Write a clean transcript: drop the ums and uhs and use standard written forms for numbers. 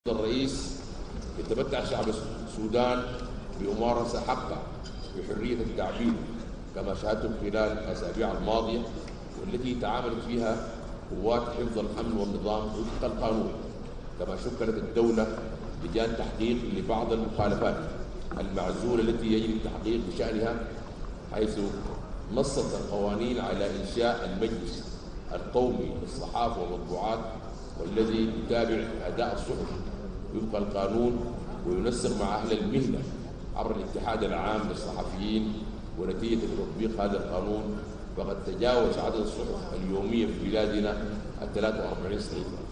الرئيس يتمتع شعب السودان بممارسة حقه بحرية التعبير كما شاهدتم خلال الأسابيع الماضية، والتي تعاملت فيها قوات حفظ الأمن والنظام وفق القانون. كما شكلت الدولة لجان تحقيق لبعض المخالفات المعزولة التي يجري التحقيق بشأنها، حيث نصت القوانين على إنشاء المجلس القومي للصحافة والمطبوعات، والذي يتابع أداء الصحف وفق القانون وينسق مع أهل المهنة عبر الاتحاد العام للصحفيين. ونتيجة تطبيق هذا القانون فقد تجاوز عدد الصحف اليومية في بلادنا 43 صحيفة.